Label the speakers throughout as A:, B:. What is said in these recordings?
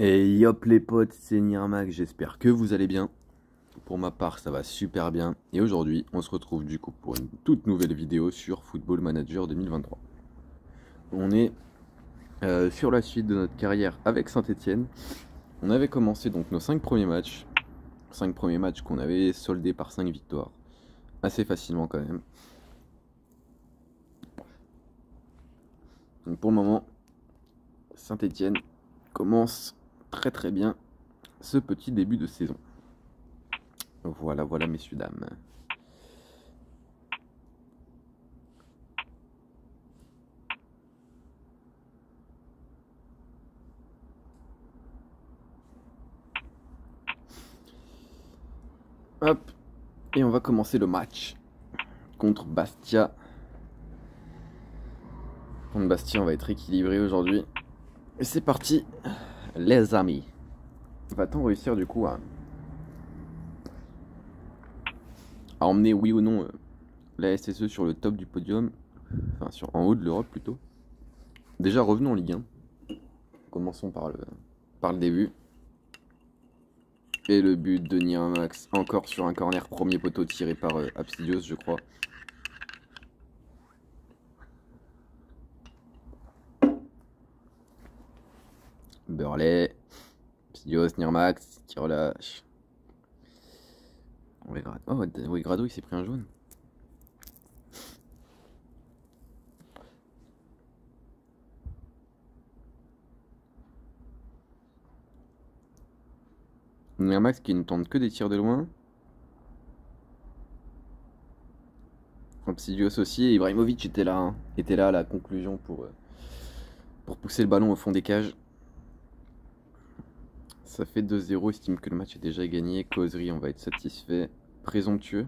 A: Et yop les potes, c'est Nirmac, j'espère que vous allez bien. Pour ma part, ça va super bien. Et aujourd'hui, on se retrouve du coup pour une toute nouvelle vidéo sur Football Manager 2023. On est sur la suite de notre carrière avec Saint-Etienne. On avait commencé donc nos 5 premiers matchs. 5 premiers matchs qu'on avait soldés par 5 victoires. Assez facilement quand même. Donc pour le moment, Saint-Etienne commence très bien ce petit début de saison. Voilà, messieurs, dames. Hop, et on va commencer le match contre Bastia. Contre Bastia, on va être équilibré aujourd'hui. Et c'est parti, les amis. Va-t-on réussir du coup à emmener, oui ou non, la SSE sur le top du podium, enfin en haut de l'Europe plutôt. Déjà revenons en Ligue 1. Commençons par le début. Et le but de Niamax, encore sur un corner premier poteau tiré par Absidios, je crois. Burley, Absidios, Niamax, qui relâche. Oh, Grado, il s'est pris un jaune. Niamax qui ne tente que des tirs de loin. Absidios aussi, et Ibrahimovic était là, était là à la conclusion pour pousser le ballon au fond des cages. Ça fait 2-0, estime que le match est déjà gagné. Causerie, on va être satisfait. Présomptueux.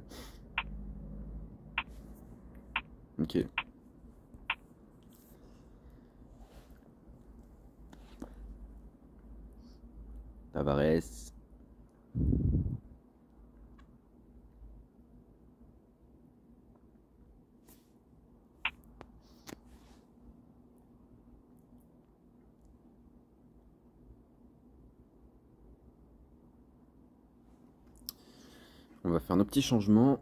A: Ok. Tavares. On va faire nos petits changements.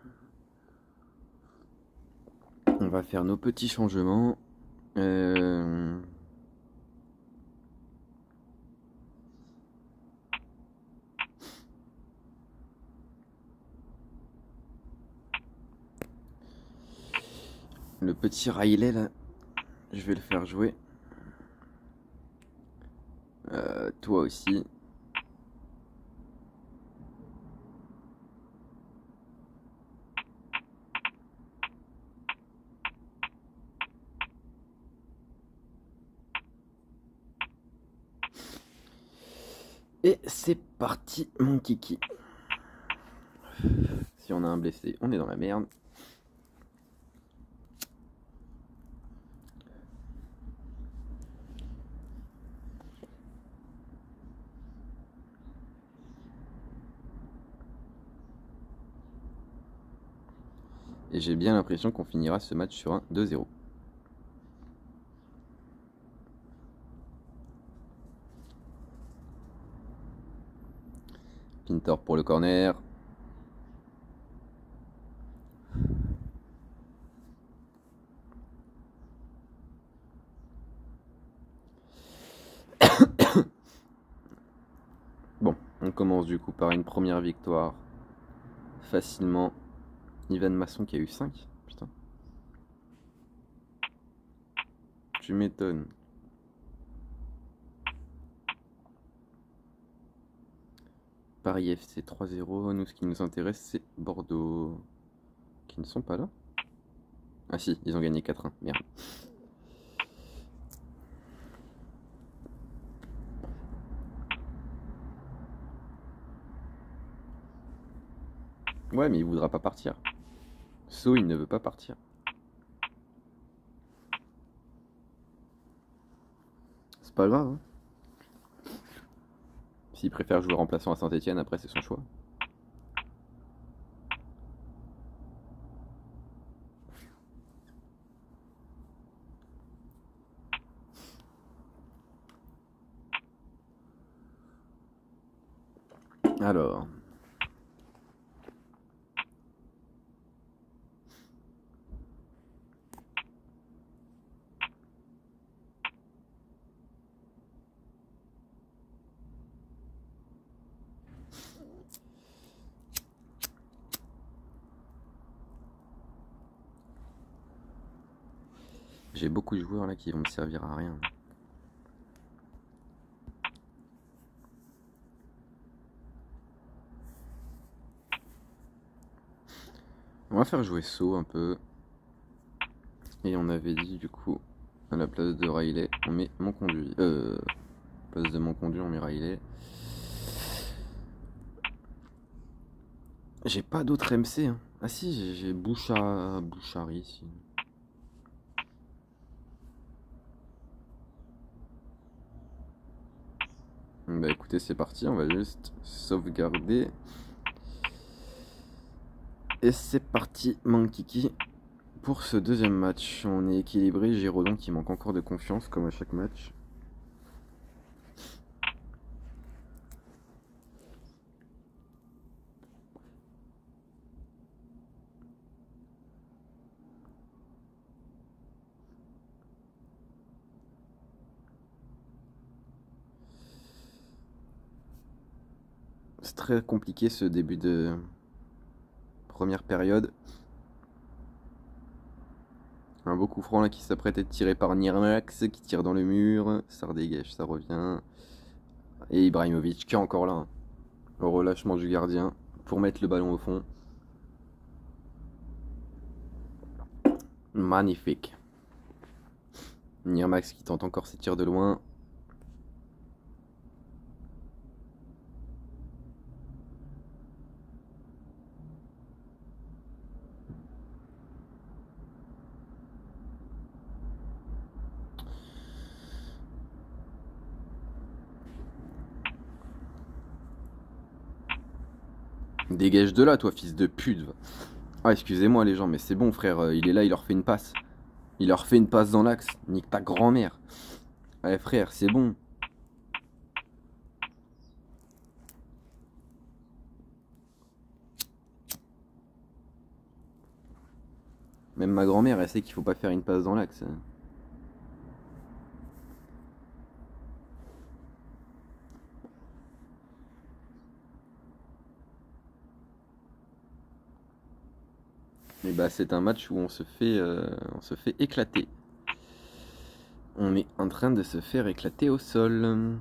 A: Le petit Riley là, je vais le faire jouer. Toi aussi. Et c'est parti, mon kiki. Si on a un blessé, on est dans la merde. Et j'ai bien l'impression qu'on finira ce match sur un 2-0. Pintor pour le corner. Bon, on commence du coup par une première victoire. Facilement. Ivan Masson qui a eu 5. Putain. Tu m'étonnes. Paris FC 3-0. Nous, ce qui nous intéresse, c'est Bordeaux. Qui ne sont pas là. Ah si, ils ont gagné 4-1. Merde. Ouais, mais il voudra pas partir. So, il ne veut pas partir. C'est pas grave, hein. S'il préfère jouer remplaçant à Saint-Etienne, après, c'est son choix. Alors. J'ai beaucoup de joueurs là qui vont me servir à rien. On va faire jouer So un peu. Et on avait dit du coup, à la place de Riley, on met mon conduit. À la place de mon conduit, on met Riley. J'ai pas d'autres MC. Hein. Ah si, j'ai Bouchari ici. Bah écoutez, c'est parti, on va juste sauvegarder. Et c'est parti, Mankiki. Pour ce deuxième match, on est équilibré. Giraudon qui manque encore de confiance, comme à chaque match. C'est très compliqué ce début de première période. Un beau coup franc là qui s'apprête à être tiré par Nirmax qui tire dans le mur. Ça redégage, ça revient. Et Ibrahimovic qui est encore là. Hein. Au relâchement du gardien pour mettre le ballon au fond. Magnifique. Nirmax qui tente encore ses tirs de loin. Dégage de là, toi, fils de pute. Ah, excusez-moi, les gens, mais c'est bon, frère. Il est là, il leur fait une passe. Il leur fait une passe dans l'axe. Nique ta grand-mère. Allez, frère, c'est bon. Même ma grand-mère, elle sait qu'il faut pas faire une passe dans l'axe. Et bah, c'est un match où on se fait éclater. On est en train de se faire éclater au sol.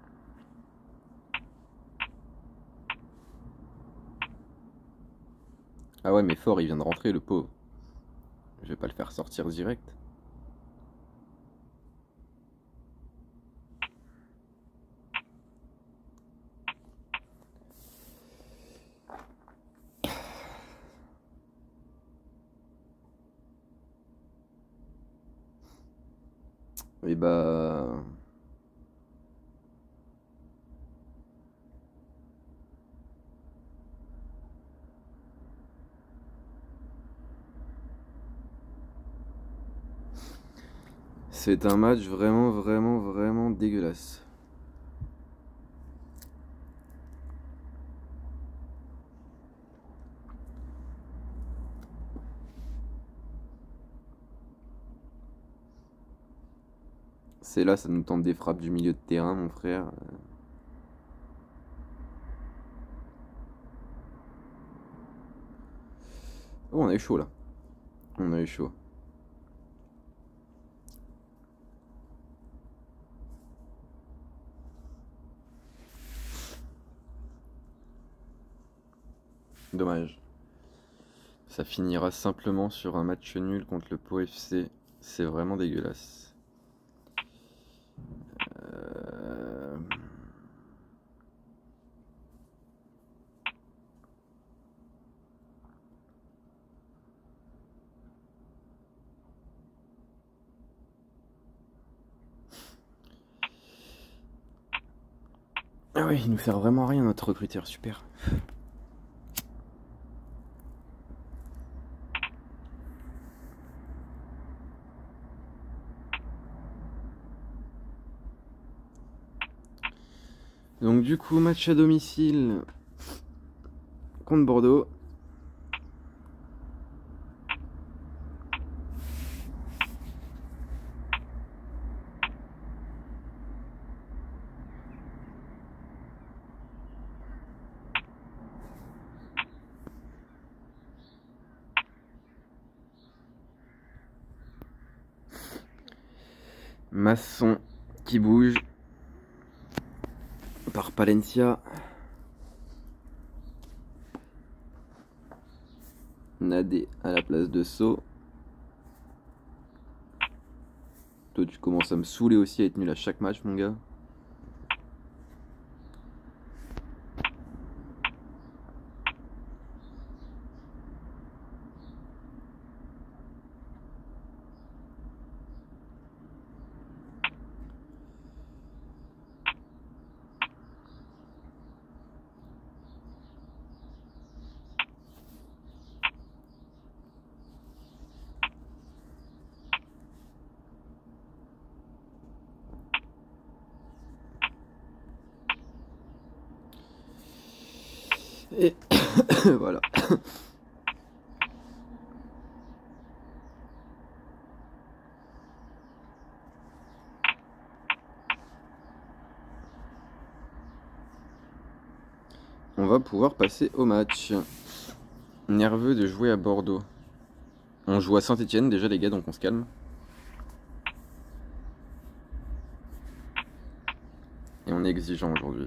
A: Ah ouais, mais fort, il vient de rentrer, le pauvre. Je vais pas le faire sortir direct. Et bah... C'est un match vraiment dégueulasse. C'est là, ça nous tente des frappes du milieu de terrain, mon frère. Oh, on a eu chaud là. On a eu chaud. Dommage. Ça finira simplement sur un match nul contre le Pau FC. C'est vraiment dégueulasse. Euh... Ah ouais, il nous sert vraiment à rien notre recruteur, super. Donc du coup, match à domicile contre Bordeaux. Masson qui bouge par Palencia. Nadé à la place de Sceaux. Toi tu commences à me saouler aussi à être nul à chaque match mon gars. Et voilà. On va pouvoir passer au match. Nerveux de jouer à Bordeaux. On joue à Saint-Etienne déjà les gars, donc on se calme. Et on est exigeant aujourd'hui.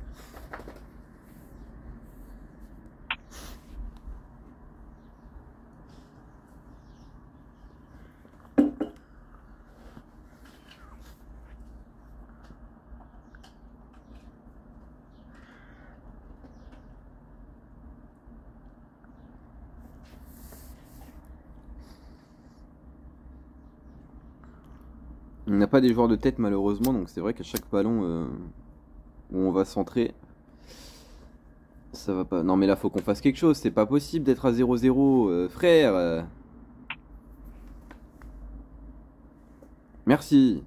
A: On n'a pas des joueurs de tête malheureusement, donc c'est vrai qu'à chaque ballon où on va centrer, ça va pas. Non mais là faut qu'on fasse quelque chose, c'est pas possible d'être à 0-0, frère. Merci.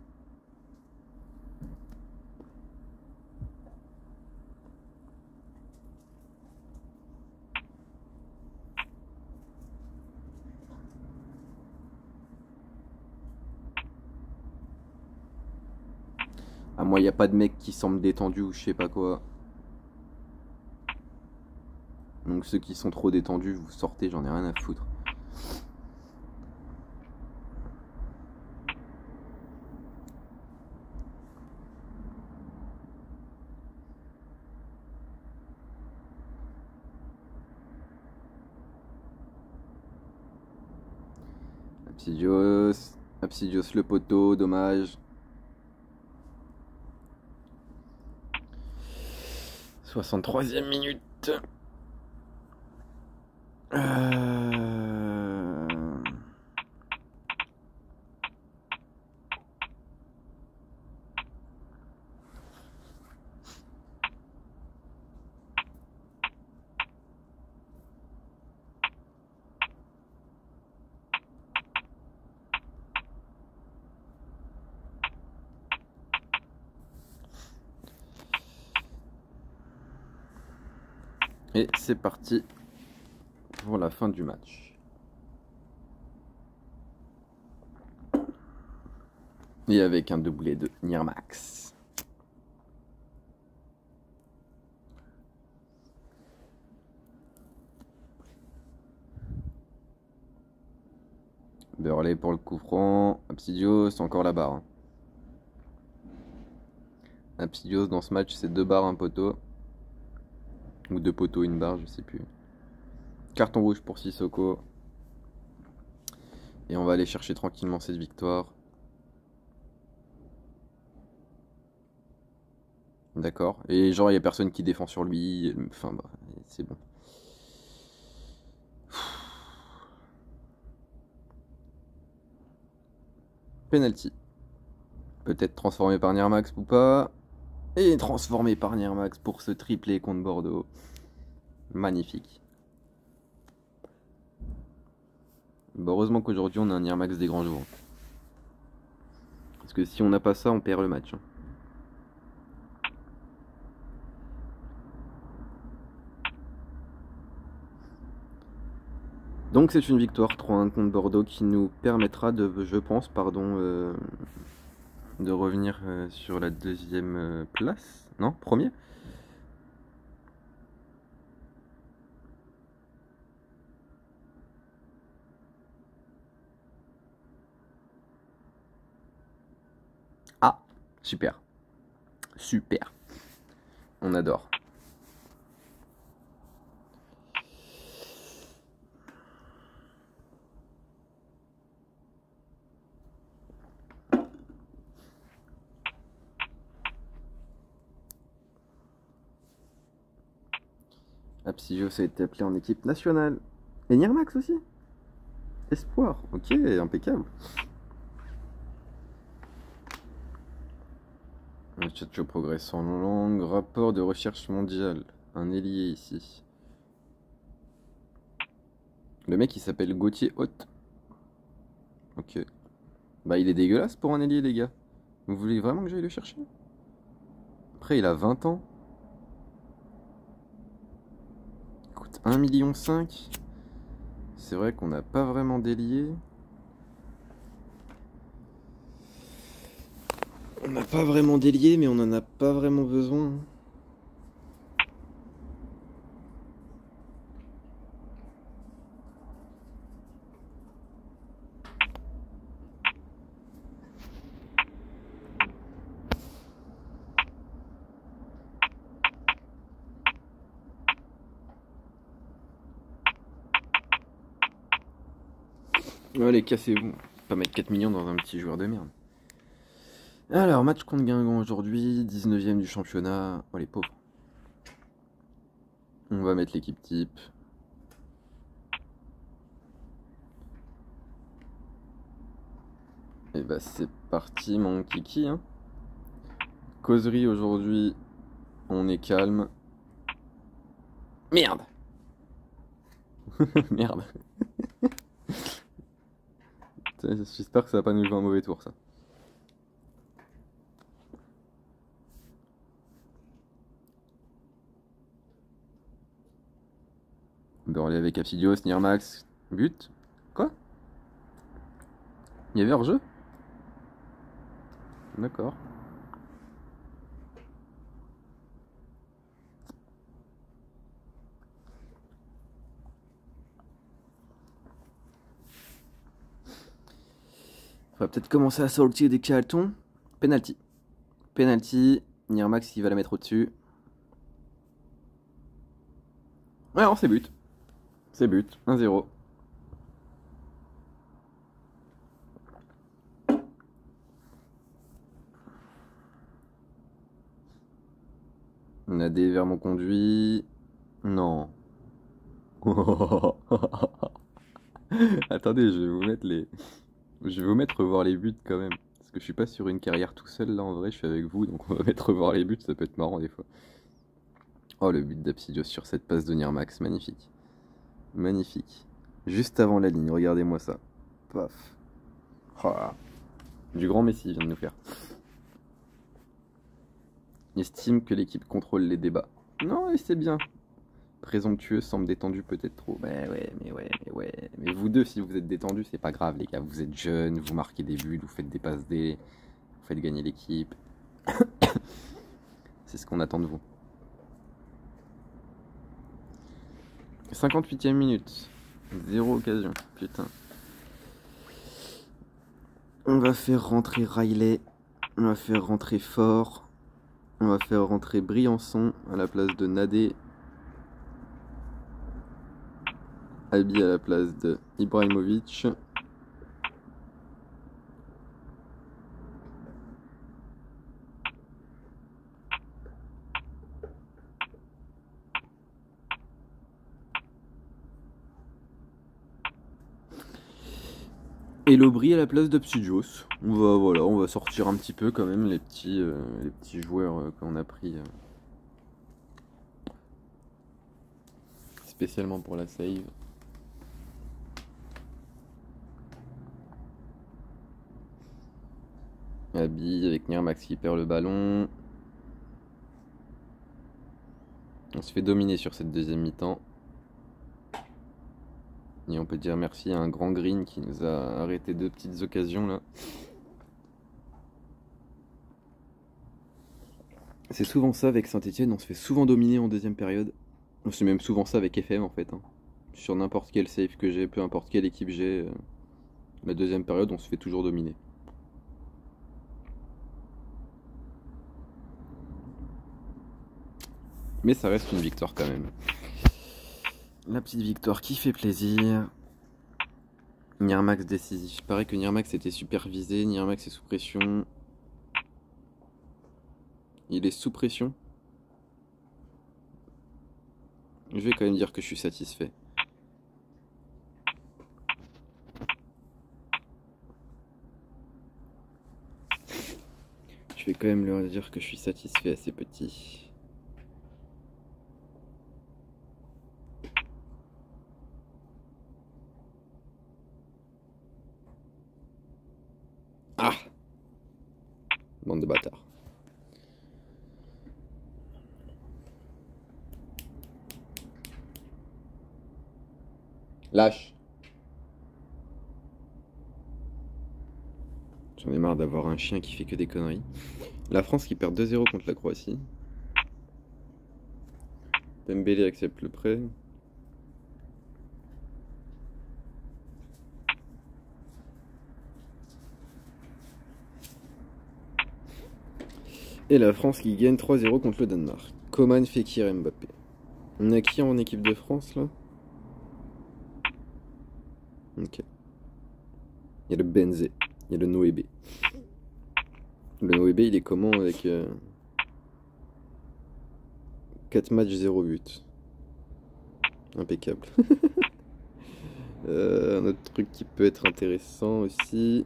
A: Ah moi y a pas de mec qui semble détendu ou je sais pas quoi. Donc ceux qui sont trop détendus, vous sortez, j'en ai rien à foutre. Absidios le poteau, dommage. 63e minute. Et c'est parti pour la fin du match. Et avec un doublé de Nirmax. Burley pour le coup franc. Absidios, encore la barre. Absidios dans ce match, c'est 2 barres, un poteau. Ou 2 poteaux, une barre, je sais plus. Carton rouge pour Sissoko. Et on va aller chercher tranquillement cette victoire. D'accord. Et genre, il n'y a personne qui défend sur lui. Enfin, bah, c'est bon. Penalty. Peut-être transformé par Nirmax ou pas. Et transformé par Nirmax pour ce triplé contre Bordeaux. Magnifique. Bah, heureusement qu'aujourd'hui on a un Nirmax des grands jours. Parce que si on n'a pas ça, on perd le match. Donc c'est une victoire 3-1 contre Bordeaux qui nous permettra de, je pense, de revenir sur la deuxième place. Non, premier. Ah, super. Super. On adore. Apsigios a été appelé en équipe nationale. Et Nirmax aussi. Espoir. Ok, impeccable. Le Tchatcho progresse en langue. Rapport de recherche mondiale. Un ailier ici. Le mec il s'appelle Gauthier Haute. Ok. Bah il est dégueulasse pour un ailier les gars. Vous voulez vraiment que j'aille le chercher? Après il a 20 ans. Il coûte 1,5 million. C'est vrai qu'on n'a pas vraiment d'ailier. On n'a pas vraiment d'ailier mais on n'en a pas vraiment besoin. Allez, cassez-vous. Pas mettre 4 millions dans un petit joueur de merde. Alors, match contre Guingamp aujourd'hui, 19ème du championnat. Oh les pauvres. On va mettre l'équipe type. Et bah c'est parti mon kiki. Hein. Causerie aujourd'hui, on est calme. Merde. Merde. J'espère que ça va pas nous jouer un mauvais tour ça. Burley avec Apsidios, Nirmax. But. Quoi? Il y avait hors-jeu? D'accord. On va peut-être commencer à sortir des cartons. Penalty. Penalty. Nirmax il va la mettre au-dessus. Ouais, non, c'est but. C'est but. 1-0. On a des vers mon conduit. Non. Attendez, je vais vous mettre les. Je vais vous mettre revoir les buts quand même. Parce que je suis pas sur une carrière tout seul là en vrai, je suis avec vous, donc on va mettre revoir les buts, ça peut être marrant des fois. Oh le but d'Apsidios sur cette passe de Nirmax, magnifique. Magnifique. Juste avant la ligne, regardez-moi ça. Paf. Oh. Du grand Messi vient de nous faire. Estime que l'équipe contrôle les débats. Non, et c'est bien. Présomptueux semble détendu peut-être trop. Mais vous deux, si vous êtes détendu, c'est pas grave les gars. Vous êtes jeunes, vous marquez des buts, vous faites des passes D, vous faites gagner l'équipe. C'est ce qu'on attend de vous. 58ème minute. Zéro occasion. Putain. On va faire rentrer Riley. On va faire rentrer Fort. On va faire rentrer Briançon à la place de Nadé. Albi à la place de Ibrahimovic. Et Lobry à la place d'Apsidios. On va sortir un petit peu quand même les petits joueurs qu'on a pris spécialement pour la save. Abi avec Nirmax qui perd le ballon. On se fait dominer sur cette deuxième mi-temps. Et on peut dire merci à un grand green qui nous a arrêté 2 petites occasions là. C'est souvent ça avec Saint-Etienne, on se fait souvent dominer en deuxième période. C'est même souvent ça avec FM en fait, hein. Sur n'importe quel save que j'ai, peu importe quelle équipe j'ai, la deuxième période on se fait toujours dominer. Mais ça reste une victoire quand même. La petite victoire qui fait plaisir. Nirmax décisif. Il paraît que Nirmax était supervisé, Nirmax est sous pression. Il est sous pression. Je vais quand même dire que je suis satisfait. Je vais quand même leur dire que je suis satisfait à ces petits. Ah! Bande de bâtards. Lâche. J'en ai marre d'avoir un chien qui fait que des conneries. La France qui perd 2-0 contre la Croatie. Dembélé accepte le prêt. Et la France qui gagne 3-0 contre le Danemark. Coman, Fekir, Mbappé. On a qui en équipe de France là? Ok. Il y a le Benzé. Il y a le Noébé. Le Noébé il est comment avec 4 matchs 0 but. Impeccable. Un autre truc qui peut être intéressant aussi.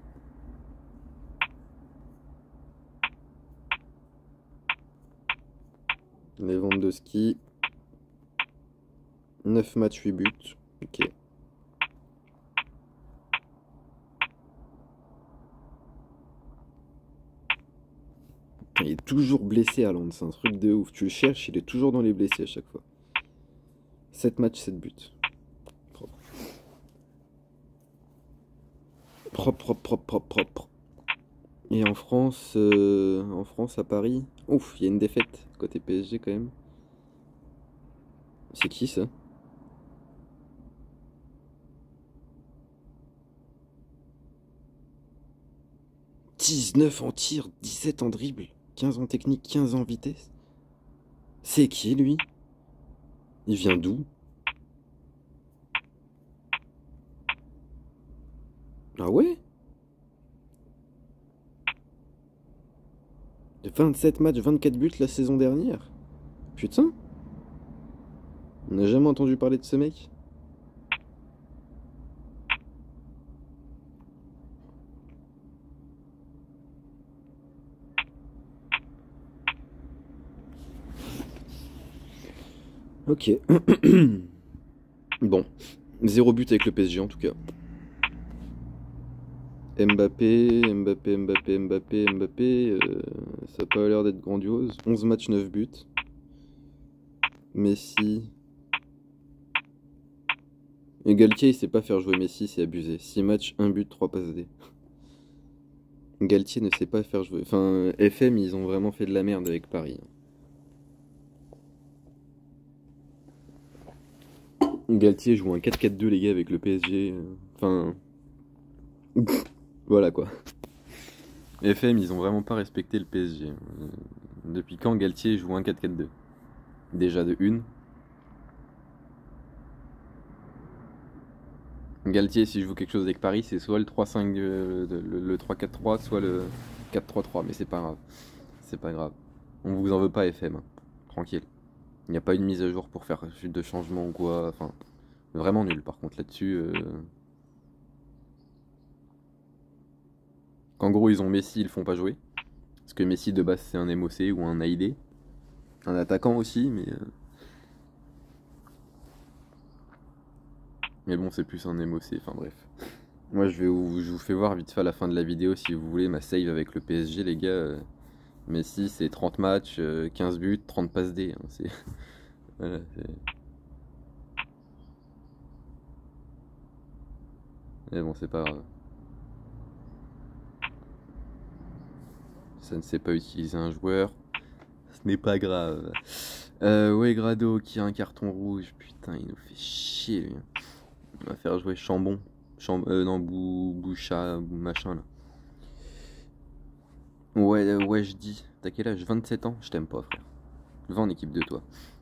A: Lewandowski. 9 matchs 8 buts. Ok. Il est toujours blessé Haaland, c'est un truc de ouf. Tu le cherches, il est toujours dans les blessés à chaque fois. 7 matchs, 7 buts. Propre. Propre, propre, propre, propre. Et en France, à Paris, ouf, il y a une défaite côté PSG quand même. C'est qui ça? 19 en tir, 17 en dribble, 15 en technique, 15 en vitesse. C'est qui lui? Il vient d'où? Ah ouais? 27 matchs, 24 buts la saison dernière. Putain. On n'a jamais entendu parler de ce mec. Ok. Bon. 0 but avec le PSG en tout cas. Mbappé, Mbappé, Mbappé, Mbappé, Mbappé. Ça n'a pas l'air d'être grandiose. 11 matchs, 9 buts. Messi. Et Galtier, il sait pas faire jouer Messi, c'est abusé. 6 matchs, 1 but, 3 passes D. Galtier ne sait pas faire jouer. Enfin, FM, ils ont vraiment fait de la merde avec Paris. Galtier joue un 4-4-2, les gars, avec le PSG. Enfin. Voilà quoi. FM, ils ont vraiment pas respecté le PSG. Depuis quand Galtier joue un 4-4-2? Déjà de une. Galtier, si je joue quelque chose avec Paris, c'est soit le 3-5, le 3-4-3, soit le 4-3-3. Mais c'est pas grave. C'est pas grave. On vous en veut pas, FM, hein. Tranquille. Il n'y a pas une mise à jour pour faire de changement ou quoi. Enfin, vraiment nul par contre là-dessus. Qu'en gros, ils ont Messi, ils le font pas jouer. Parce que Messi de base, c'est un MOC ou un AID. Un attaquant aussi, mais bon, c'est plus un MOC. Enfin bref. Moi, je vous fais voir vite fait à la fin de la vidéo si vous voulez ma save avec le PSG, les gars. Messi, c'est 30 matchs, 15 buts, 30 passes D. Hein, voilà, Mais bon, c'est pas grave. Ça ne sait pas utiliser un joueur. Ce n'est pas grave. Ouais, Grado qui a un carton rouge. Putain, il nous fait chier, lui. On va faire jouer Chambon. Non, Boucha, machin, là. Ouais, je dis. T'as quel âge? 27 ans? Je t'aime pas, frère. Va en équipe de toi.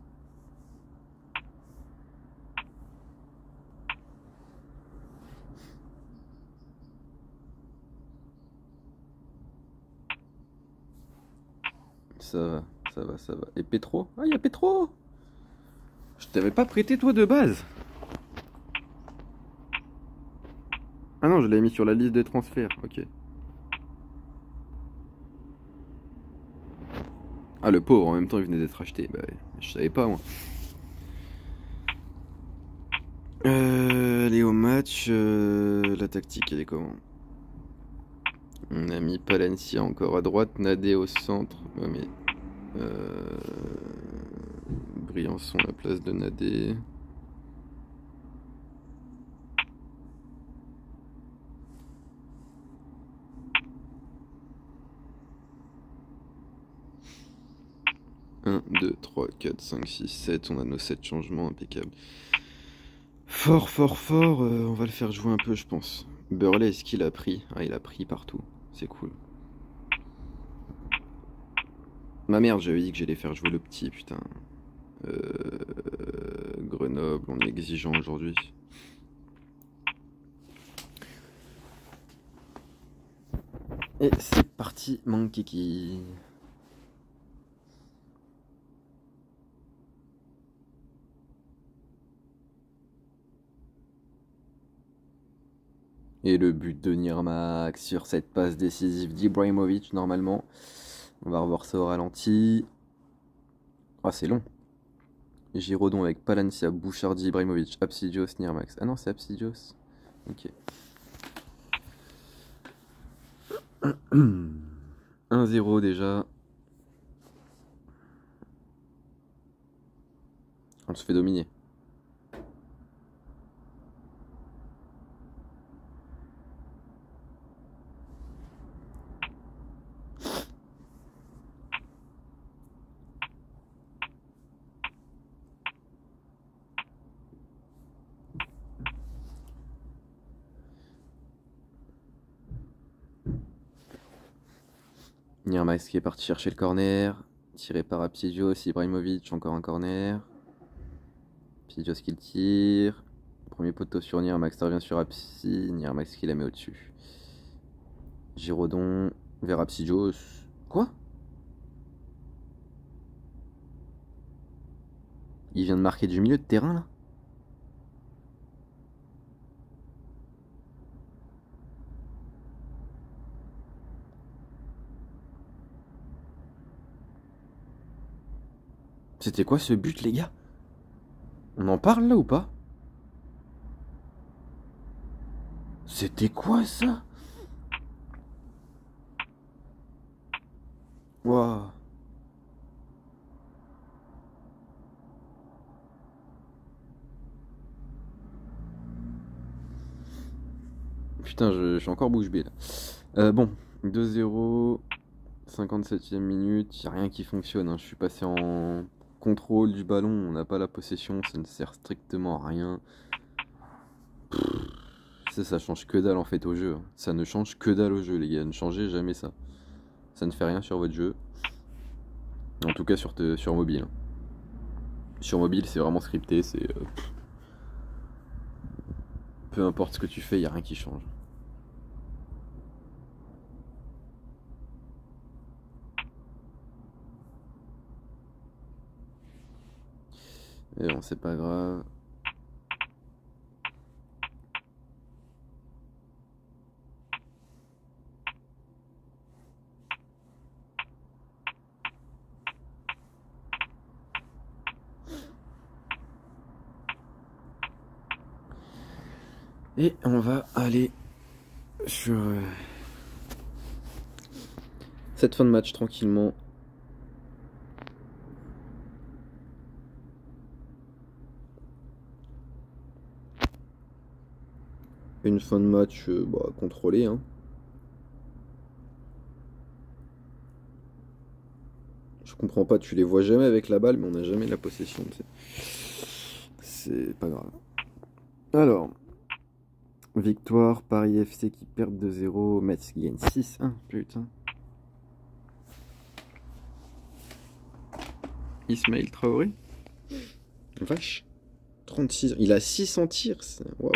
A: Ça va, ça va, ça va. Et Petro? Ah, il y a Petro! Je t'avais pas prêté, toi, de base. Ah non, je l'avais mis sur la liste des transferts, ok. Ah, le pauvre, en même temps, il venait d'être acheté. Bah, ouais, je savais pas, moi. Aller au match, la tactique, elle est comment? On a mis Palencia encore à droite, Nadé au centre. Ouais, mais euh, Briançon à la place de Nadé. Un, 2, 3, 4, 5, 6, 7. On a nos 7 changements impeccables. Fort, fort, fort. On va le faire jouer un peu, je pense. Burley, est-ce qu'il a pris? Ah, il a pris partout. C'est cool. Ma merde, j'avais dit que j'allais faire jouer le petit, putain. Grenoble, on est exigeant aujourd'hui. Et c'est parti, mon kiki. Et le but de Nirmax sur cette passe décisive d'Ibrahimovic, normalement. On va revoir ça au ralenti. Ah, c'est long. Girodon avec Palencia, Bouchardi, Ibrahimovic, Apsidios, Nirmax. Ah non, c'est Apsidios. Ok. 1-0 déjà. On se fait dominer. Nirmax qui est parti chercher le corner. Tiré par Apsidios, Ibrahimovic, encore un corner. Apsidios qui le tire. Premier poteau sur Nirmax, ça revient sur Apsi. Nirmax qui la met au-dessus. Girodon vers Apsidios. Quoi? Il vient de marquer du milieu de terrain là? C'était quoi ce but, les gars? On en parle là ou pas? C'était quoi ça? Waouh. Putain, je suis encore bouche bée là. Bon, 2-0, 57e minute, y a rien qui fonctionne, hein. Je suis passé en contrôle du ballon, on n'a pas la possession, ça ne sert strictement à rien. Ça change que dalle en fait au jeu, hein. Ça ne change que dalle au jeu, les gars, ne changez jamais ça. Ça ne fait rien sur votre jeu. En tout cas sur mobile, hein. Sur mobile, c'est vraiment scripté, c'est peu importe ce que tu fais, y a rien qui change. Et bon, c'est pas grave. Et on va aller sur cette fin de match tranquillement. Une fin de match contrôlée, hein. Je comprends pas, tu les vois jamais avec la balle, mais on n'a jamais la possession, tu sais. C'est pas grave. Alors, victoire, Paris FC qui perd 2-0, Metz qui gagne 6-1, putain. Ismaël Traoré. Vache. 36 ans. Il a 600 tirs. Waouh.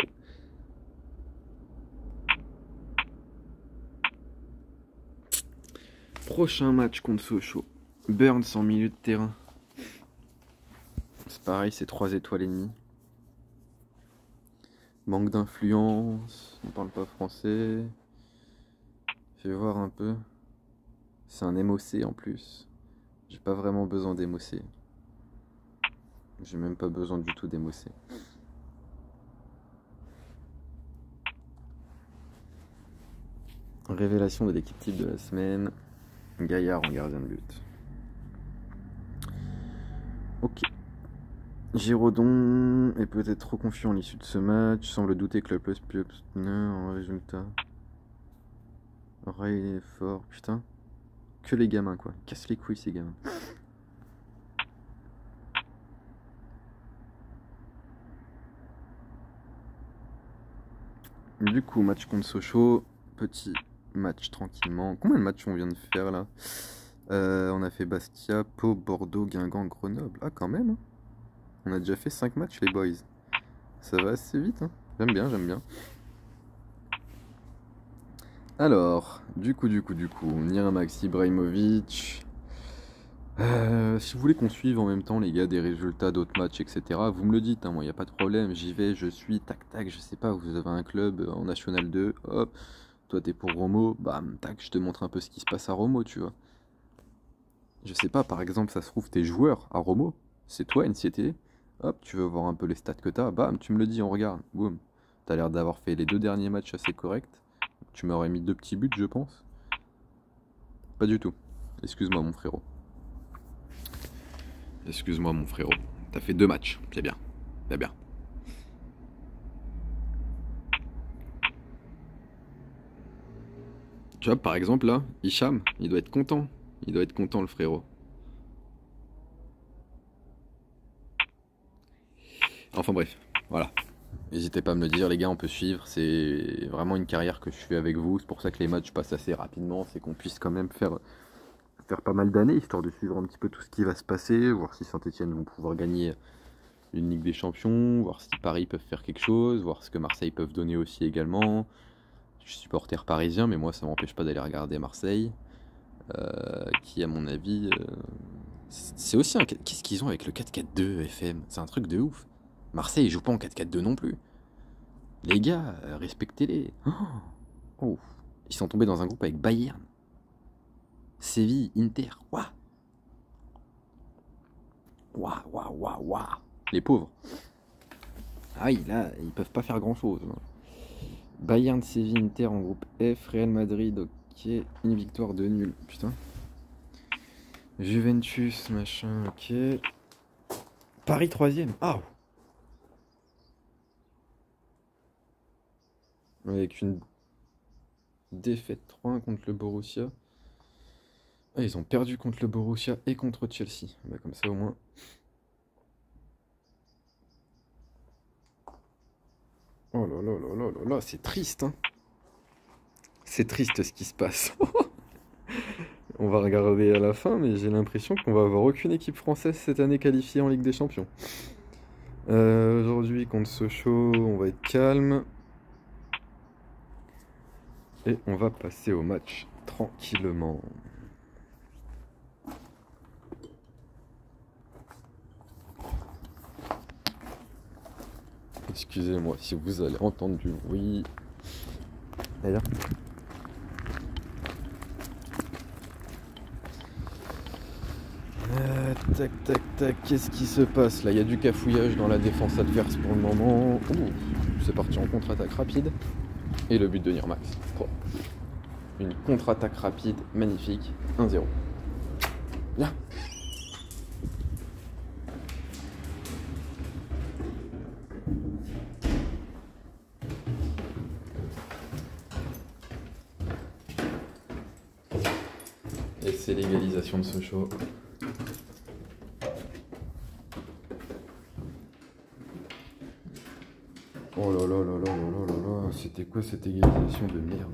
A: Prochain match contre Sochaux. Burns en milieu de terrain. C'est pareil, c'est 3 étoiles et demie. Manque d'influence. On parle pas français. Fais voir un peu. C'est un MOC en plus. J'ai pas vraiment besoin d'MOC. J'ai même pas besoin du tout d'MOC. Révélation de l'équipe type de la semaine. Gaillard en gardien de but. Ok. Giraudon est peut-être trop confiant à l'issue de ce match. Semble douter que le plus peut obtenir en résultat. Ray est fort. Putain. Que les gamins quoi. Casse les couilles ces gamins. Du coup, match contre Sochaux. Petit match tranquillement. Combien de matchs on vient de faire là? On a fait Bastia, Pau, Bordeaux, Guingamp, Grenoble. Ah quand même hein. On a déjà fait 5 matchs les boys. Ça va assez vite hein. J'aime bien, j'aime bien. Alors, du coup, Max Ibrahimovic. Si vous voulez qu'on suive en même temps les gars des résultats d'autres matchs, etc., vous me le dites, hein, moi il n'y a pas de problème, j'y vais, je suis, tac tac, je sais pas, vous avez un club en National 2, hop, toi t'es pour Romo, bam, tac, je te montre un peu ce qui se passe à Romo, tu vois. Je sais pas, par exemple, ça se trouve tes joueurs à Romo, c'est toi NCT, hop, tu veux voir un peu les stats que t'as, bam, tu me le dis, on regarde, boum. T'as l'air d'avoir fait les 2 derniers matchs assez corrects, tu m'aurais mis 2 petits buts je pense. Pas du tout, excuse-moi mon frérot. Excuse-moi mon frérot, t'as fait 2 matchs, c'est bien, c'est bien. Tu vois, par exemple là, Hicham, il doit être content. Il doit être content le frérot. Enfin bref, voilà. N'hésitez pas à me le dire les gars, on peut suivre. C'est vraiment une carrière que je fais avec vous. C'est pour ça que les matchs passent assez rapidement. C'est qu'on puisse quand même faire pas mal d'années, histoire de suivre un petit peu tout ce qui va se passer. Voir si Saint-Etienne vont pouvoir gagner une Ligue des Champions. Voir si Paris peuvent faire quelque chose. Voir ce que Marseille peuvent donner aussi également. Je suis supporter parisien, mais moi ça m'empêche pas d'aller regarder Marseille. Qui à mon avis... C'est aussi un... Qu'est-ce qu'ils ont avec le 4-4-2 FM? C'est un truc de ouf. Marseille, ils jouent pas en 4-4-2 non plus. Les gars, respectez-les. Oh, ils sont tombés dans un groupe avec Bayern, Séville, Inter. Waouh. Waouh. Les pauvres. Ah oui, là, ils peuvent pas faire grand-chose. Bayern, Séville, Inter en groupe F. Real Madrid, ok. Une victoire de nul. Putain. Juventus, machin, ok. Paris 3ème. Ah. Avec une défaite 3-1 contre le Borussia. Ah, ils ont perdu contre le Borussia et contre Chelsea. Bah, comme ça au moins. Oh là là là là là là, c'est triste, hein. C'est triste ce qui se passe. On va regarder à la fin, mais j'ai l'impression qu'on va avoir aucune équipe française cette année qualifiée en Ligue des Champions. Aujourd'hui, contre Sochaux, on va être calme. Et on va passer au match tranquillement. Excusez-moi si vous allez entendre du bruit. D'ailleurs. Tac, qu'est-ce qui se passe là? Il y a du cafouillage dans la défense adverse pour le moment. C'est parti en contre-attaque rapide. Et le but de Nirmax. Oh. Une contre-attaque rapide, magnifique. 1-0. Bien. c'est l'égalisation de Sochaux. Oh là là là là là là là, c'était quoi cette égalisation de merde?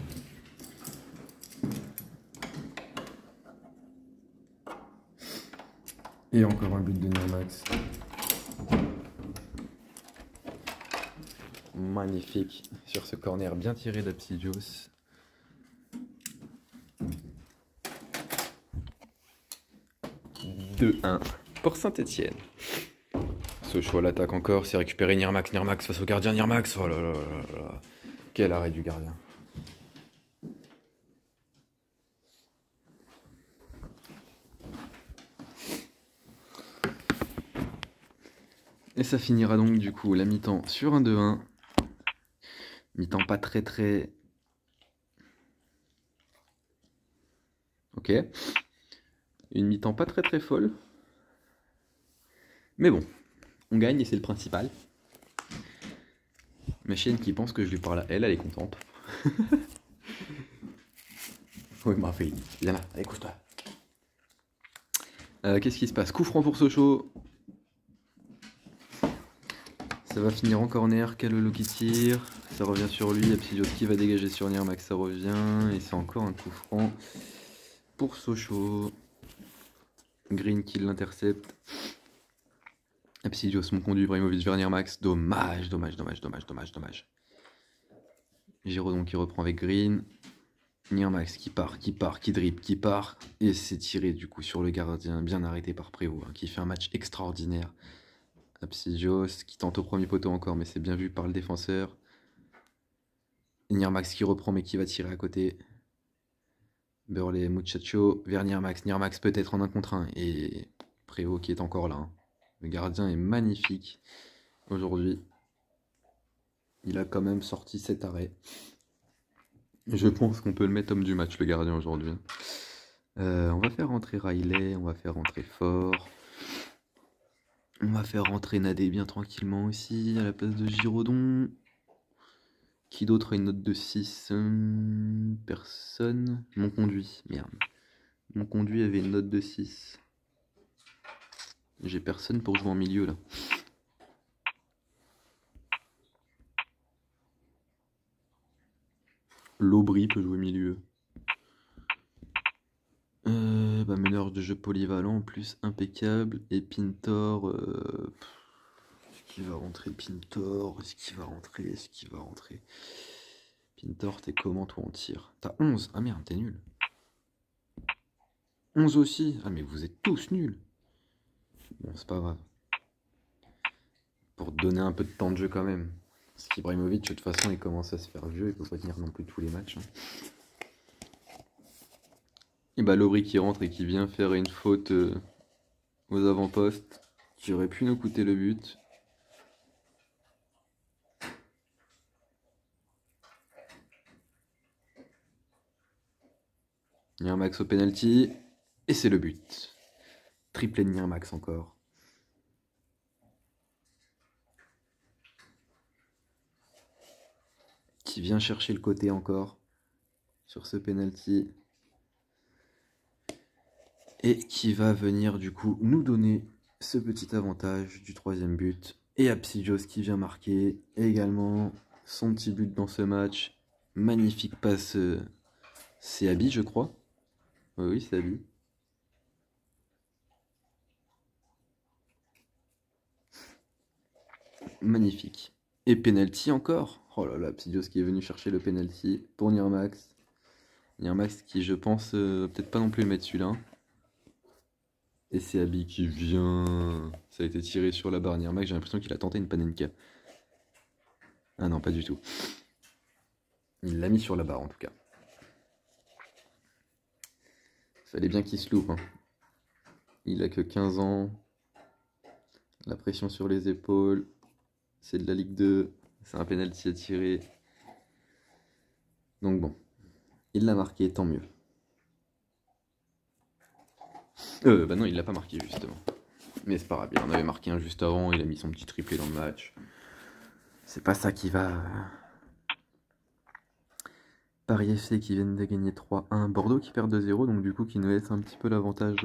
A: Et encore un but de Nirmax. Magnifique sur ce corner bien tiré d'Apsidios. « 2-1 pour Saint-Etienne. Sochaux à l'attaque encore, c'est récupéré Nirmax, Nirmax face au gardien, Nirmax. Oh là là là là. Quel arrêt du gardien. Et ça finira donc du coup la mi-temps sur un 2-1. Mi-temps pas très... Ok. Une mi-temps pas très folle. Mais bon, on gagne et c'est le principal. Ma chienne qui pense que je lui parle à elle, elle est contente. Oui, ma fille, viens là, allez, couche-toi. Qu'est-ce qui se passe? Coup franc pour Sochaux. Ça va finir en corner, Kalolo qui tire. Ça revient sur lui, Apsidios qui va dégager sur Nirmax, ça revient. Et c'est encore un coup franc pour Sochaux. Green qui l'intercepte. Apsidios, mon conduit, Ibrahimovic vers Nirmax. Dommage. Giraudon qui reprend avec Green. Nirmax qui dribble, qui part. Et c'est tiré du coup sur le gardien, bien arrêté par Prévost, qui fait un match extraordinaire. Apsidios qui tente au premier poteau encore, mais c'est bien vu par le défenseur. Nirmax qui reprend, mais qui va tirer à côté. Burley, Muchacho vers Nirmax. Nirmax peut-être en 1 contre 1. Et Prévost qui est encore là. Le gardien est magnifique aujourd'hui. Il a quand même sorti 7 arrêts. Je pense qu'on peut le mettre homme du match, le gardien, aujourd'hui. On va faire rentrer Riley, on va faire rentrer Fort. On va faire rentrer Nadé bien tranquillement aussi, à la place de Giraudon. Qui d'autre a une note de 6? Personne. Mon conduit, merde. Mon conduit avait une note de 6. J'ai personne pour jouer en milieu, là. L'Aubry peut jouer milieu. Meneur de jeu polyvalent, plus impeccable. Et Pintor. Est-ce qu'il va rentrer Pintor? Est-ce qu'il va rentrer Pintor, t'es comment toi en tir? T'as 11. Ah merde, t'es nul. 11 aussi. Ah mais vous êtes tous nuls. Bon, c'est pas grave. Pour te donner un peu de temps de jeu quand même. Parce qu'Ibrahimovic, de toute façon, il commence à se faire vieux. Il peut pas tenir non plus tous les matchs. Et bah l'Aubry qui rentre et qui vient faire une faute aux avant-postes. Qui aurait pu nous coûter le but. Nirmax au penalty. Et c'est le but. Triplé de Nirmax encore. Qui vient chercher le côté encore. Sur ce penalty. Et qui va venir du coup nous donner ce petit avantage du 3e but. Et Apsidios qui vient marquer également son petit but dans ce match. Magnifique passe. C'est Abi, je crois. Oui, c'est Abi. Magnifique. Et penalty encore. Oh là là, Apsidios qui est venu chercher le penalty pour Nirmax. Nirmax qui, je pense, peut-être pas non plus le mettre celui-là. Et c'est Abi qui vient. Ça a été tiré sur la barre. Nirmax, j'ai l'impression qu'il a tenté une panenka. Ah non, pas du tout. Il l'a mis sur la barre en tout cas. Fallait bien qu'il se loupe. Hein. Il a que 15 ans. La pression sur les épaules. C'est de la Ligue 2. C'est un penalty à tirer. Donc bon. Il l'a marqué, tant mieux. Bah non, il l'a pas marqué justement. Mais c'est pas grave, il en avait marqué un juste avant, il a mis son petit triplé dans le match. C'est pas ça qui va Paris FC qui viennent de gagner 3-1. Bordeaux qui perd 2-0, donc du coup qui nous laisse un petit peu l'avantage.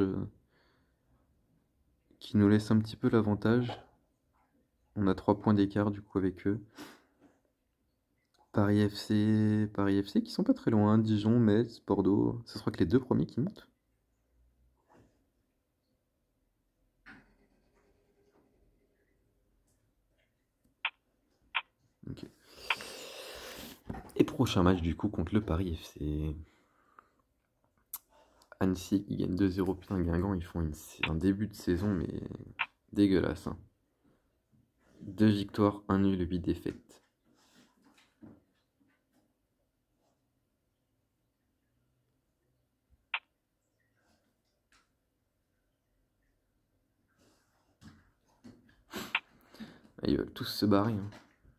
A: On a 3 points d'écart du coup avec eux. Paris FC qui sont pas très loin. Dijon, Metz, Bordeaux. Ce sera que les 2 premiers qui montent. Ok. Et prochain match du coup contre le Paris FC. Annecy qui gagne 2-0. Putain, Guingamp, ils font un début de saison, mais dégueulasse. Hein. 2 victoires, 1 nul, 8 défaites. Ils veulent tous se barrer. Hein.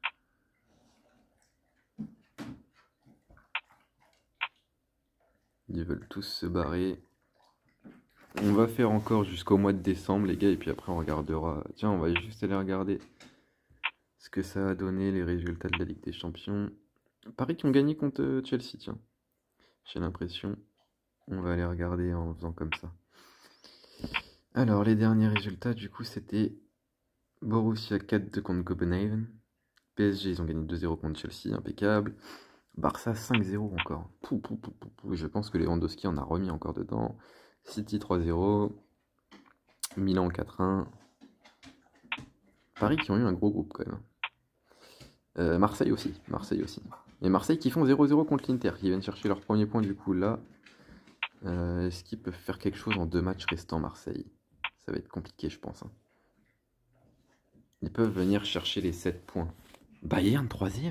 A: Ils veulent tous se barrer. On va faire encore jusqu'au mois de décembre, les gars, et puis après on regardera. Tiens, on va juste aller regarder ce que ça a donné, les résultats de la Ligue des Champions. Paris qui ont gagné contre Chelsea, tiens. J'ai l'impression. On va aller regarder en faisant comme ça. Alors, les derniers résultats, du coup, c'était Borussia 4-2 contre Copenhagen. PSG, ils ont gagné 2-0 contre Chelsea, impeccable. Barça 5-0 encore. Je pense que Lewandowski en a remis encore dedans. City 3-0. Milan 4-1. Paris qui ont eu un gros groupe quand même. Marseille aussi. Et Marseille qui font 0-0 contre l'Inter, qui viennent chercher leur premier point du coup là. Est-ce qu'ils peuvent faire quelque chose en 2 matchs restants Marseille? Ça va être compliqué je pense. Hein. Ils peuvent venir chercher les 7 points. Bayern 3ème.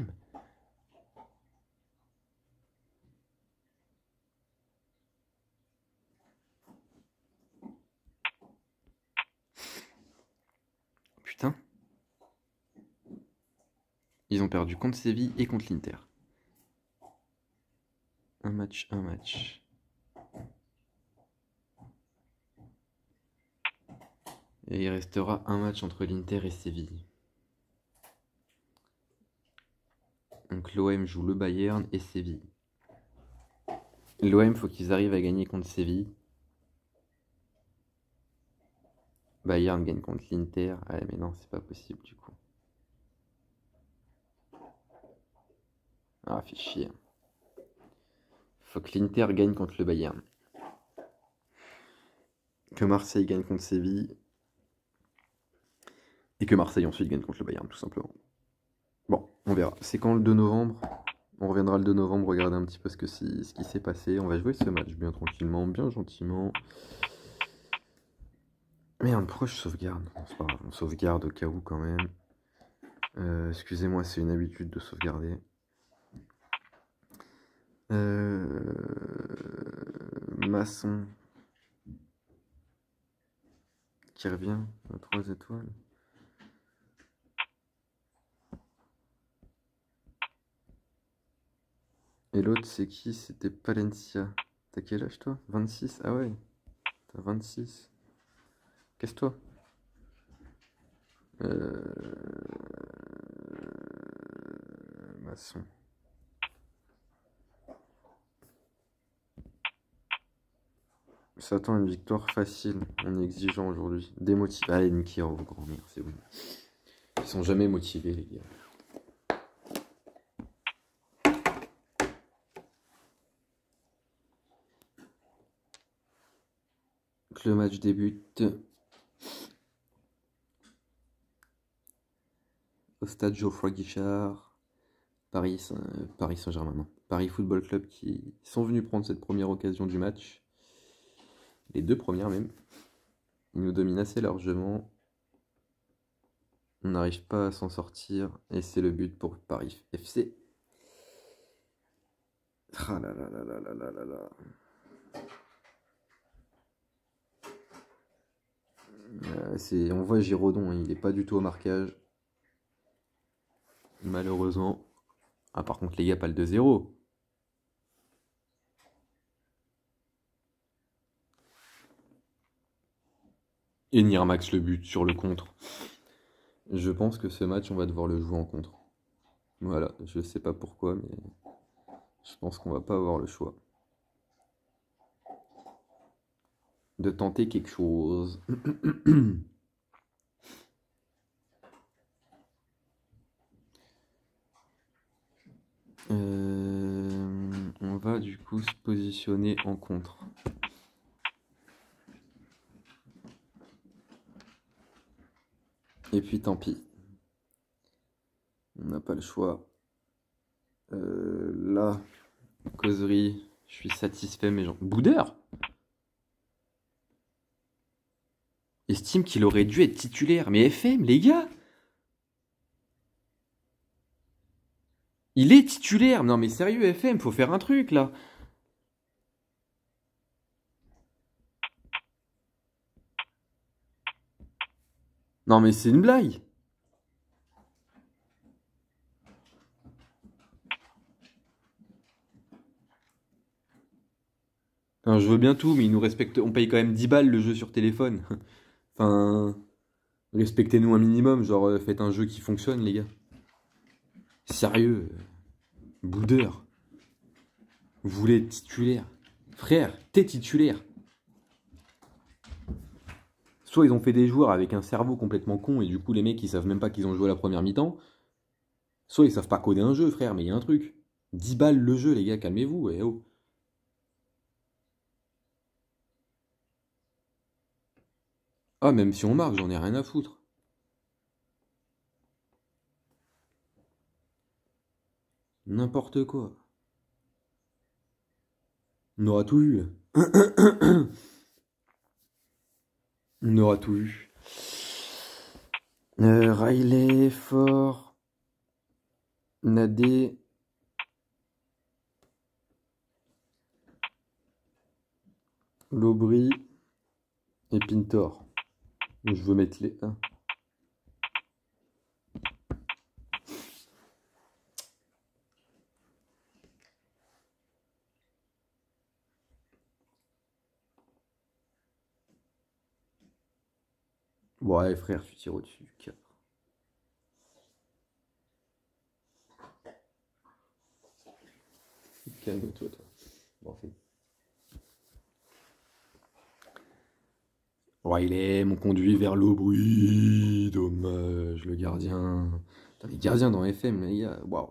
A: Putain. Ils ont perdu contre Séville et contre l'Inter. Un match. Et il restera un match entre l'Inter et Séville. Donc l'OM joue le Bayern et Séville. L'OM, faut qu'ils arrivent à gagner contre Séville. Bayern gagne contre l'Inter. Ah mais non, c'est pas possible du coup. Ah, fait chier. Faut que l'Inter gagne contre le Bayern. Que Marseille gagne contre Séville. Et que Marseille ensuite gagne contre le Bayern, tout simplement. Bon, on verra. C'est quand le 2 novembre? On reviendra le 2 novembre, regarder un petit peu ce qui s'est passé. On va jouer ce match bien tranquillement, bien gentiment. Merde, pourquoi je sauvegarde? Non, c'est pas grave, on sauvegarde au cas où quand même. Excusez-moi, c'est une habitude de sauvegarder. Masson. Qui revient à 3 étoiles. Et l'autre, c'est qui? C'était Palencia. T'as quel âge, toi? 26? Ah ouais, t'as 26. Casse-toi. Masson. S'attend à une victoire facile. On est exigeant aujourd'hui. Démotivé. Allez, niquez vos grands-mères, c'est bon. Ils sont jamais motivés, les gars. Le match débute au stade Geoffroy Guichard, Paris Saint-Germain, non. Paris Football Club qui sont venus prendre cette première occasion du match. Les 2 premières même. Ils nous dominent assez largement. On n'arrive pas à s'en sortir et c'est le but pour Paris FC. Ah là là là là là là là là. On voit Giraudon, il n'est pas du tout au marquage. Malheureusement. Ah par contre les gars, pas le 2-0. Et Nirmax le but sur le contre. Je pense que ce match on va devoir le jouer en contre. Voilà, je sais pas pourquoi mais Je pense qu'on va pas avoir le choix de tenter quelque chose. On va du coup se positionner en contre. Et puis tant pis. On n'a pas le choix. Là, causerie, je suis satisfait, mais genre. Boudeur estime qu'il aurait dû être titulaire. Mais FM, les gars! Il est titulaire! Non mais sérieux, FM, faut faire un truc là! Non mais c'est une blague! Non, je veux bien tout, mais ils nous respectent. On paye quand même 10 balles le jeu sur téléphone. Enfin, respectez-nous un minimum, genre faites un jeu qui fonctionne, les gars. Sérieux, boudeur. Vous voulez être titulaire. Frère, t'es titulaire. Soit ils ont fait des joueurs avec un cerveau complètement con et du coup les mecs ils savent même pas qu'ils ont joué la première mi-temps. Soit ils savent pas coder un jeu, frère, mais il y a un truc. 10 balles le jeu, les gars, calmez-vous, eh oh. Ah, même si on marque, j'en ai rien à foutre. N'importe quoi. On aura tout vu. On aura tout vu. Riley, Fort, Nadé. Lobry et Pintor. Je veux mettre les 1. Ouais, frère, tu tires au-dessus. 4. Calme-toi, toi. Bon, fait. Riley m'ont conduit vers l'Aubry. Dommage, le gardien. Putain, les gardiens dans FM, les gars, waouh.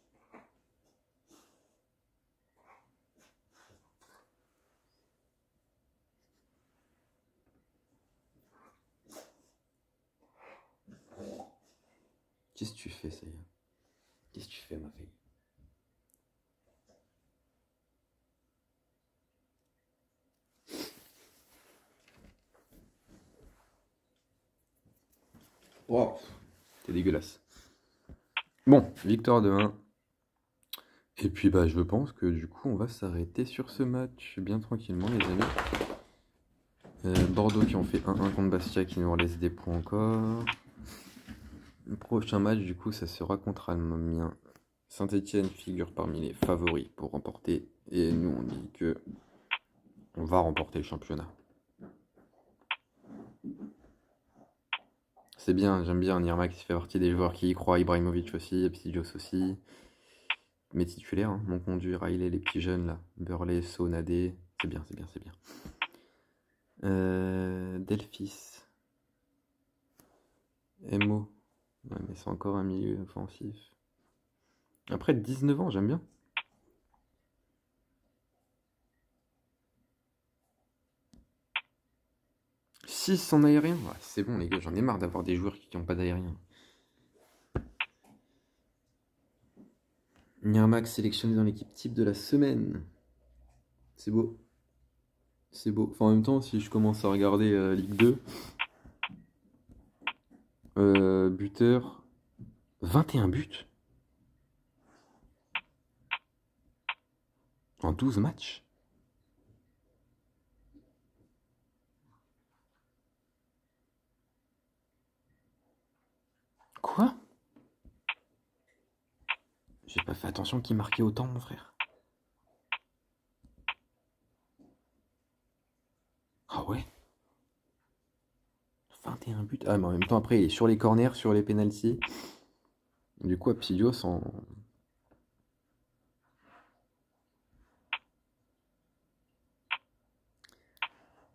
A: Qu'est-ce que tu fais, ça y est? Qu'est-ce que tu fais, ma fille? Wow, t'es dégueulasse. Bon, victoire de 1. Et puis bah je pense que du coup on va s'arrêter sur ce match bien tranquillement les amis. Bordeaux qui ont fait 1-1 contre Bastia qui nous laisse des points encore. Le prochain match du coup ça sera contre Amiens. Saint-Etienne figure parmi les favoris pour remporter. Et nous on dit que on va remporter le championnat. C'est bien, j'aime bien Nirmak qui fait partie des joueurs qui y croient, Ibrahimovic aussi, Epsidios aussi. Mes titulaires, hein, mon conduit, Riley, les petits jeunes là, Burley, Sonadé, c'est bien, c'est bien, c'est bien. Delphis, Emo, ouais, mais c'est encore un milieu offensif. Après 19 ans, j'aime bien. « 6 en aérien, ouais, c'est bon les gars, j'en ai marre d'avoir des joueurs qui n'ont pas d'aérien. Nirmak sélectionné dans l'équipe type de la semaine. C'est beau. C'est beau. Enfin, en même temps, si je commence à regarder Ligue 2, buteur, 21 buts en 12 matchs. Quoi? J'ai pas fait attention qu'il marquait autant, mon frère. Ah ouais? 21 buts. Ah, mais en même temps, après, il est sur les corners, sur les pénaltys. Du coup, Epsidios en...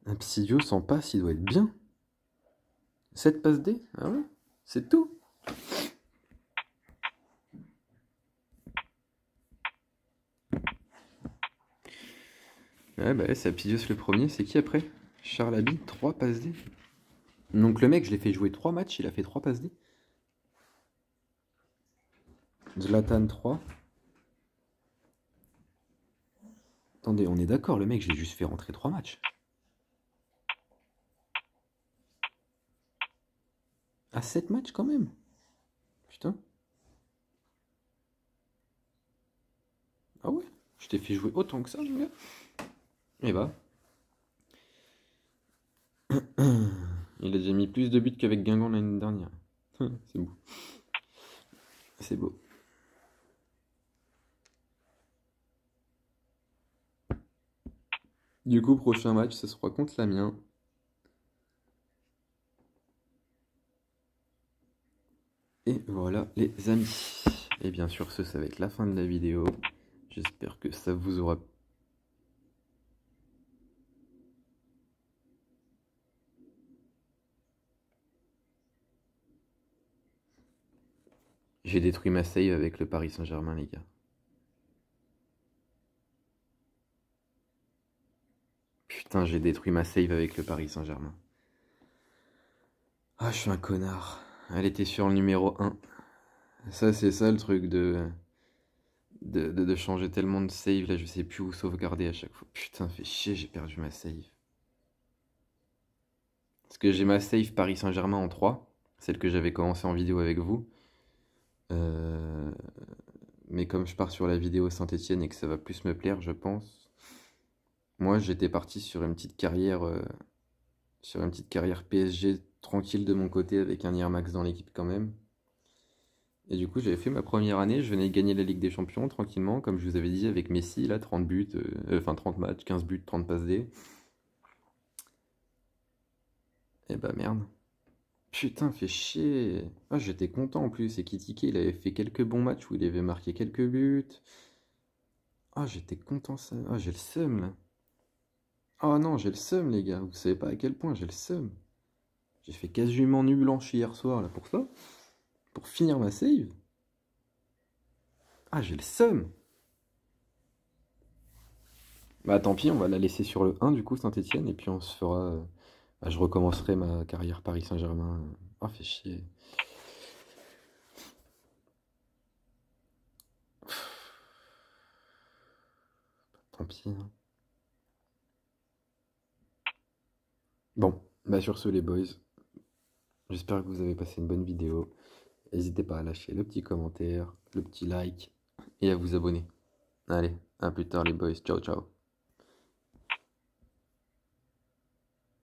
A: Un Psydio sans passe, il doit être bien. 7 passes D? Ah ouais? C'est tout? Ouais, bah c'est Apsidios le premier. C'est qui après? Charles Abi, 3 passes D. Donc le mec, je l'ai fait jouer 3 matchs, il a fait 3 passes D. Zlatan 3. Attendez, on est d'accord, le mec, je l'ai juste fait rentrer 3 matchs. Ah, 7 matchs quand même. Putain. Ah ouais, je t'ai fait jouer autant que ça, mon gars. Et bah. Il a déjà mis plus de buts qu'avec Guingamp l'année dernière. C'est beau. C'est beau. Du coup, prochain match, ce sera contre l'Amiens. Et voilà les amis. Et bien sûr, ça va être la fin de la vidéo. J'espère que ça vous aura... J'ai détruit ma save avec le Paris Saint-Germain, les gars. Putain, j'ai détruit ma save avec le Paris Saint-Germain. Ah, je suis un connard. Elle était sur le numéro 1. Ça, c'est ça le truc de changer tellement de save. Là, je sais plus où sauvegarder à chaque fois. Putain, fait chier, j'ai perdu ma save. Parce que j'ai ma save Paris Saint-Germain en 3. Celle que j'avais commencé en vidéo avec vous. Mais comme je pars sur la vidéo Saint-Etienne et que ça va plus me plaire, je pense. Moi, j'étais parti sur une petite carrière... PSG tranquille de mon côté avec un Max dans l'équipe quand même. Et du coup, j'avais fait ma première année, je venais de gagner la Ligue des Champions tranquillement, comme je vous avais dit, avec Messi, là, 30 buts, enfin 30 matchs, 15 buts, 30 passes D. Et bah merde. Putain, fait chier. Ah, j'étais content en plus, et Kitike, il avait fait quelques bons matchs où il avait marqué quelques buts. Ah, j'étais content ça. Ah, j'ai le seum là. Ah non, j'ai le seum les gars, vous savez pas à quel point j'ai le seum. J'ai fait quasiment nu blanche hier soir là pour ça. Pour finir ma save. Ah, j'ai le seum. Bah tant pis, on va la laisser sur le 1 du coup, Saint-Etienne, et puis on se fera... bah, je recommencerai ma carrière Paris Saint-Germain. Ah, fait chier. Tant pis. Hein. Bon, bah sur ce les boys, j'espère que vous avez passé une bonne vidéo. N'hésitez pas à lâcher le petit commentaire, le petit like, et à vous abonner. Allez, à plus tard les boys, ciao ciao.